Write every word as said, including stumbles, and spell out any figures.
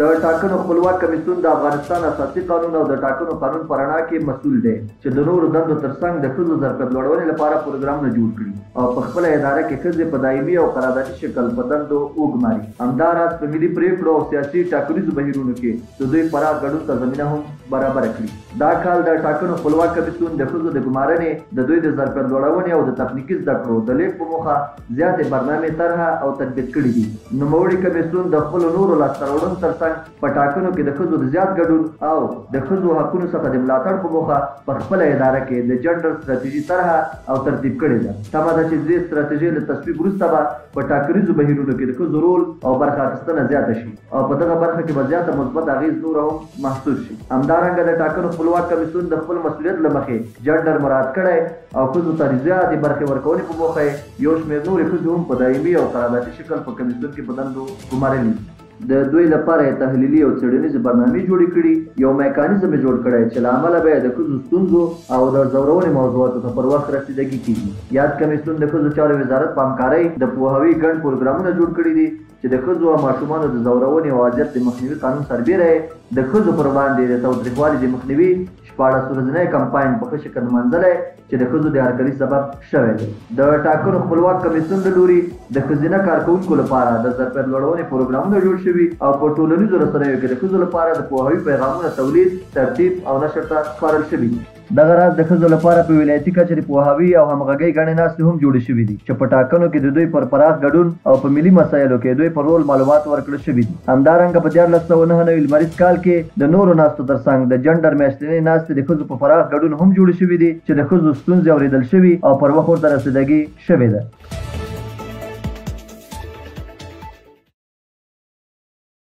د ټاکنو خپلواک کمیسیون د افغانستان اساسي قانون او د ټاکنو قانون په رڼا کې مسؤل دی چې د نورو دندو ترڅنګ د ښځو ظرفیت لوړونې لپاره پروګرامونه جوړ کړي او په خپله اداره کې ښځې په دایمي او قراردادي شکل په دندو وګماري. همداراز په ملي پریکړو او سیاسي ټاکنیزو بهیرونو کې د دوی پراخ ګډون ته زمینه هم برابره کړي. دا کال د ټاکنو خپلواک کمیسیون د ښځو د ګمارنې د دوی د ظرفیت لوړونې او د تخنیکي زده کړو د لیږد په موخه زیاتې برنامې طرحه او تطبیق کړي دي. نوموړي کمیسیون د خپلو نورو لاسته راوړنو ترڅنګ په ټاکنو کې د ښځو د زیات ګډون او د ښځو حقونو څخه د ملاتړ په موخه په خپله اداره کې د جنډر ستراتیژي طرحه او ترتیب کړې ده. تمه ده چې دې ستراتیژۍ له تصویب وروسته به په ټاکنیزو بهیرونو کې د ښځو رول او برخه اخیستنه زیاته شي او په دغه برخه کې به زیاته مثبت اغېز نوره هم محسوس شي. همدارنګه د ټاکنو خپلواک کمیسیون د خپل مسؤلیت له مخې جنډر مراعات کړی او ښځو ته زیاتې برخې ورکونې په موخه یو شمېر نورې ښځې هم په دایمي او قراردادي شکل په کمیسیون کې په دندو ګمارلي. د دوی لپاره یې تحلیلي او څېړنیزې برنامې جوړې کړي، یو میکانیزم یې جوړ کړی چې له امله به یې د ښځو ستونزو او د ځورونې موضوعاتو ته پر وخت رسیدګي کېږي. یاد کمیسیون د ښځو چارو وزارت په همکارۍ د پوهاوي ګڼ پروګرامونه جوړ کړي دي چې د ښځو او ماشومانو د ځورونې او اذیت د مخنیوي قانون سربیره یې د ښځو پر وړاندې د تاوتریخوالي د مخنیوي شپاړس ورځنی کمپاین په ښه شکل نمانځلی چې د ښځو د هرکلي سبب شوی دی. د ټاکنو خپلواک کمیسیون له لوري د ښځینه کارکوونکو لپاره د ظرفیت لوړونې پروګرامونه جوړ شوي او په ټولنیزو رسنیو کې د ښځو لپاره د پوهاوي پیغامونه تولید، ترتیب او نشر ته سپارل شوي دي. دغه راز د ښځو لپاره په ولایتي کچه د پوهاوي او همغږۍ ګڼې ناستې هم جوړې شوي دي چې په ټاکنو کې د دوی پر پراخ ګډون او په ملي مسایلو کې دوی پر رول معلومات ورکړل شوي دي. همدارنګه په دیارلس سوه نهه نوي لمریز کال کې د نورو ناستو ترڅنګ د جنډر میاشتنۍ ناستې د ښځو په پراخ ګډون هم جوړې شوي دي چې د ښځو ستونزې اورېدل شوي او پر وخت ورته رسیدګي شوې ده.